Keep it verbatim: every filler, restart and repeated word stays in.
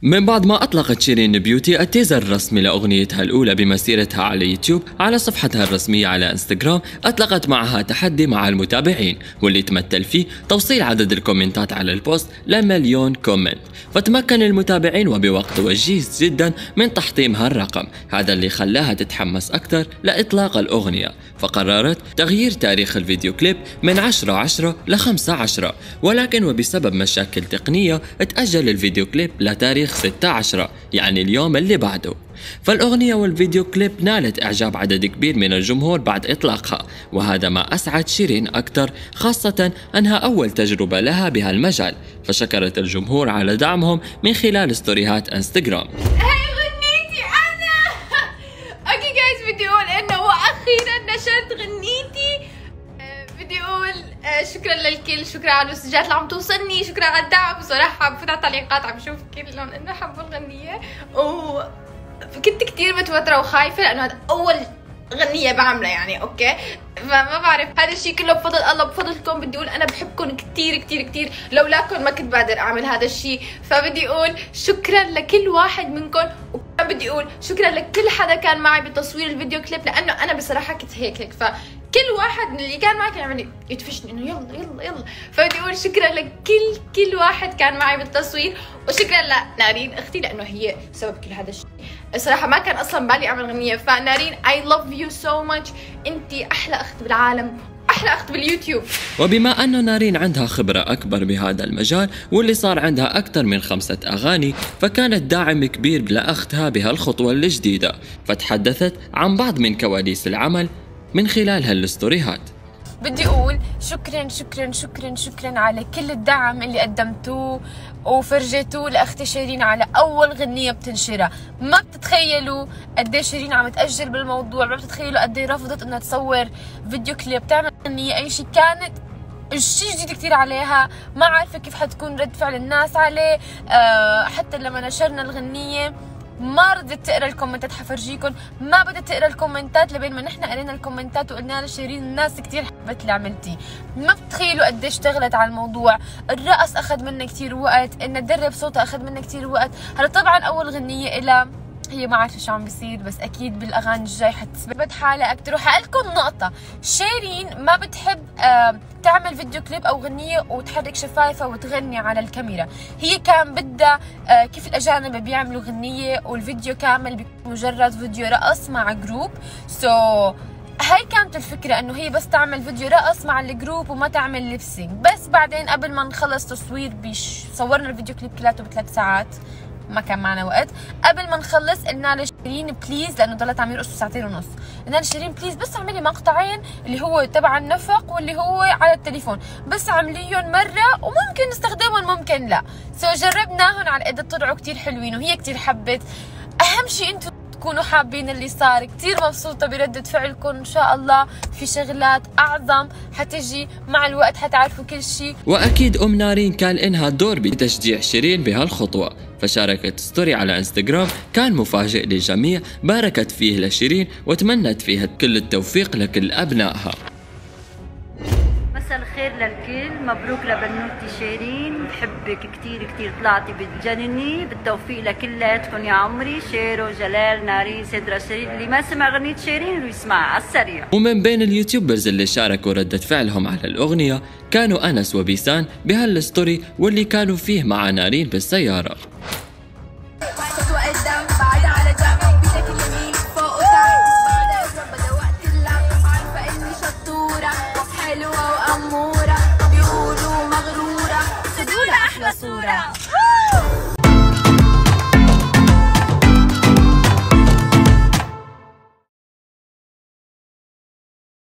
من بعد ما أطلقت شيرين بيوتي التيزر الرسمي لأغنيتها الأولى بمسيرتها على يوتيوب على صفحتها الرسمية على انستغرام، أطلقت معها تحدي مع المتابعين واللي تمثل فيه توصيل عدد الكومنتات على البوست لمليون كومنت. فتمكن المتابعين وبوقت وجيز جدا من تحطيم هالرقم، هذا اللي خلاها تتحمس أكثر لإطلاق الأغنية، فقررت تغيير تاريخ الفيديو كليب من عشرة عشرة ل خمسة عشرة، ولكن وبسبب مشاكل تقنية تأجل الفيديو كليب لتاريخ ستة عشر، يعني اليوم اللي بعده. فالأغنية والفيديو كليب نالت إعجاب عدد كبير من الجمهور بعد إطلاقها، وهذا ما أسعد شيرين أكثر، خاصة أنها أول تجربة لها بهالمجال، فشكرت الجمهور على دعمهم من خلال ستوريهات انستغرام. هاي غنيتي أنا. أوكي جايز، بدي أقول إنه وأخيرا نشرت غنيتي. بدي أقول شكرا للكل، شكرا على المسجات اللي عم توصلني، شكرا على الدعم. بصراحة بفوت على التعليقات عم شوف كلهم إنه حبوا الغنية، وكنت كتير متوترة وخايفة لأنه هذا أول غنية بعملها يعني. أوكي، فما بعرف، هذا الشيء كله بفضل الله، بفضلكم. بدي أقول أنا بحبكم كتير كتير كتير، لولاكم ما كنت بقدر أعمل هذا الشيء. فبدي أقول شكرا لكل واحد منكم، وكمان بدي أقول شكرا لكل حدا كان معي بتصوير الفيديو كليب، لأنه أنا بصراحة كنت هيك هيك ف كل واحد من اللي كان معي كان عم يدفشني انه يلا يلا يلا. فبدي اقول شكرا لكل كل واحد كان معي بالتصوير، وشكرا لنارين اختي لانه هي سبب كل هذا الشيء. الصراحه ما كان اصلا بالي اعمل غنيه، فنارين I love you so much، انتي احلى اخت بالعالم، احلى اخت باليوتيوب. وبما انه نارين عندها خبره اكبر بهذا المجال واللي صار عندها اكثر من خمسه اغاني، فكانت داعم كبير لاختها بهالخطوه الجديده، فتحدثت عن بعض من كواليس العمل من خلال هالستوريهات. بدي اقول شكرا شكرا شكرا شكرا على كل الدعم اللي قدمتوه وفرجيتوه لاختي شيرين على اول غنيه بتنشرها. ما بتتخيلوا قد ايه شيرين عم تاجل بالموضوع، ما بتتخيلوا قد ايه رفضت انها تصور فيديو كليب، تعمل غنيه، اي شيء. كانت الشيء جديد كثير عليها، ما عارفه كيف حتكون رد فعل الناس عليه. أه حتى لما نشرنا الغنيه ما رضت تقرا الكومنتات، حفرجيكم ما بدت تقرا الكومنتات لبين ما نحن قرينا الكومنتات وقلنا لشيرين الناس كثير حبت اللي عملتيه. ما بتخيلوا قد ايش اشتغلت على الموضوع. الرقص اخذ منا كثير وقت، ان تدرب صوتها اخذ منا كثير وقت. هلا طبعا اول غنيه إلها هي ما عارفه شو عم بيصير، بس اكيد بالاغاني الجاي حتثبت حالها اكثر. وحقلكم نقطه، شيرين ما بتحب آه تعمل فيديو كليب او غنيه وتحرك شفايفها وتغني على الكاميرا. هي كان بدها آه كيف الاجانب بيعملوا غنيه والفيديو كامل بيكون مجرد فيديو رقص مع جروب. سو so, هاي كانت الفكره، انه هي بس تعمل فيديو رقص مع الجروب وما تعمل ليبسينج. بس بعدين قبل ما نخلص تصوير بيش صورنا الفيديو كليب كلاته بثلاث ساعات، ما كان معنا وقت. قبل ما نخلص قلنا لشيرين بليز، لانه ضلت عم يرقصوا ساعتين ونص، قلنا لشيرين بليز بس اعملي مقطعين اللي هو تبع النفق واللي هو على التليفون، بس اعمليهم مره وممكن نستخدمهم ممكن لا. سو جربناهم على قد طلعوا كثير حلوين وهي كثير حبت. اهم شيء انتم تكونوا حابين اللي صار. كثير مبسوطه بردة فعلكم، ان شاء الله في شغلات اعظم حتجي مع الوقت، حتعرفوا كل شيء. واكيد ام نارين كان لها دور بتشجيع شيرين بهالخطوه، فشاركت ستوري على انستغرام كان مفاجئ للجميع، باركت فيه لشيرين وتمنت فيه كل التوفيق لكل ابنائها. مساء الخير للكل، مبروك لبنوتي شيرين، بحبك كتير كتير، طلعتي بتجنني. بالتوفيق لكلاتكم يا عمري، شيرو، جلال، نارين، سدرة، شيرين. اللي ما سمع غنية شيرين ويسمعها على السريع. ومن بين اليوتيوبرز اللي شاركوا ردة فعلهم على الأغنية كانوا أنس وبيسان بهالستوري واللي كانوا فيه مع نارين بالسيارة. صورة